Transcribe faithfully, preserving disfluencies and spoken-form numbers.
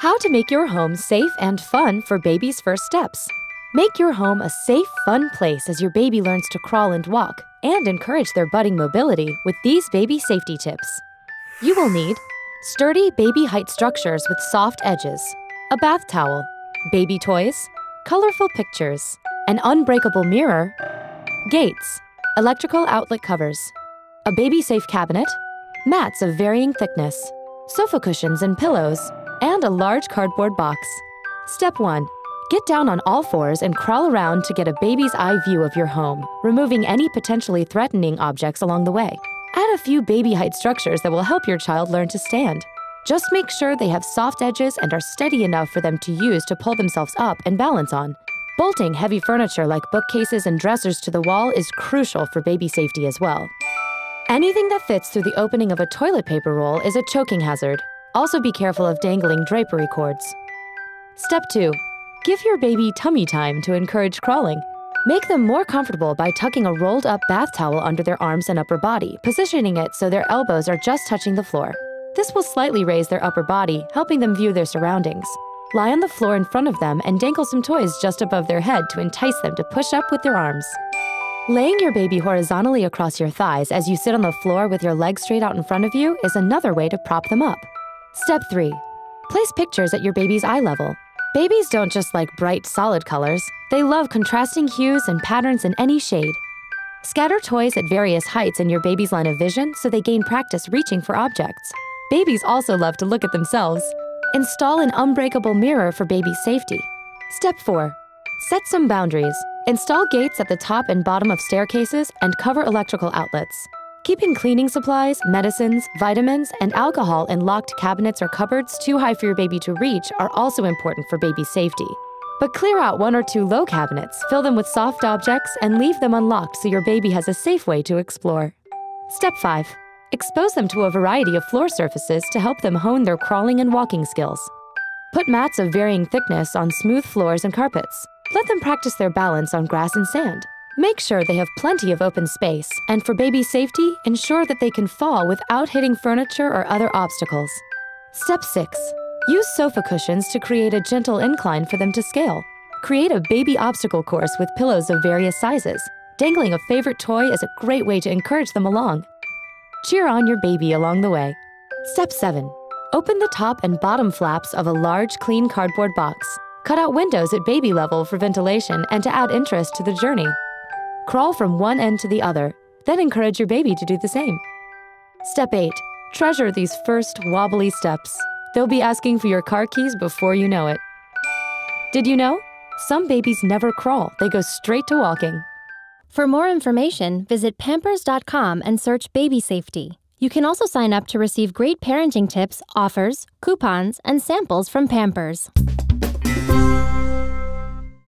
How to make your home safe and fun for baby's first steps. Make your home a safe, fun place as your baby learns to crawl and walk, and encourage their budding mobility with these baby safety tips. You will need sturdy baby height structures with soft edges, a bath towel, baby toys, colorful pictures, an unbreakable mirror, gates, electrical outlet covers, a baby-safe cabinet, mats of varying thickness, sofa cushions and pillows, and a large cardboard box. Step one. Get down on all fours and crawl around to get a baby's eye view of your home, removing any potentially threatening objects along the way. Add a few baby height structures that will help your child learn to stand. Just make sure they have soft edges and are steady enough for them to use to pull themselves up and balance on. Bolting heavy furniture like bookcases and dressers to the wall is crucial for baby safety as well. Anything that fits through the opening of a toilet paper roll is a choking hazard. Also be careful of dangling drapery cords. Step two. Give your baby tummy time to encourage crawling. Make them more comfortable by tucking a rolled-up bath towel under their arms and upper body, positioning it so their elbows are just touching the floor. This will slightly raise their upper body, helping them view their surroundings. Lie on the floor in front of them and dangle some toys just above their head to entice them to push up with their arms. Laying your baby horizontally across your thighs as you sit on the floor with your legs straight out in front of you is another way to prop them up. Step three. Place pictures at your baby's eye level. Babies don't just like bright, solid colors. They love contrasting hues and patterns in any shade. Scatter toys at various heights in your baby's line of vision so they gain practice reaching for objects. Babies also love to look at themselves. Install an unbreakable mirror for baby safety. Step four. Set some boundaries. Install gates at the top and bottom of staircases and cover electrical outlets. Keeping cleaning supplies, medicines, vitamins, and alcohol in locked cabinets or cupboards too high for your baby to reach are also important for baby safety. But clear out one or two low cabinets, fill them with soft objects, and leave them unlocked so your baby has a safe way to explore. Step five. Expose them to a variety of floor surfaces to help them hone their crawling and walking skills. Put mats of varying thickness on smooth floors and carpets. Let them practice their balance on grass and sand. Make sure they have plenty of open space, and for baby safety, ensure that they can fall without hitting furniture or other obstacles. Step six. Use sofa cushions to create a gentle incline for them to scale. Create a baby obstacle course with pillows of various sizes. Dangling a favorite toy is a great way to encourage them along. Cheer on your baby along the way. Step seven. Open the top and bottom flaps of a large, clean cardboard box. Cut out windows at baby level for ventilation and to add interest to the journey. Crawl from one end to the other, then encourage your baby to do the same. Step eight. Treasure these first wobbly steps. They'll be asking for your car keys before you know it. Did you know? Some babies never crawl, they go straight to walking. For more information, visit pampers dot com and search baby safety. You can also sign up to receive great parenting tips, offers, coupons, and samples from Pampers.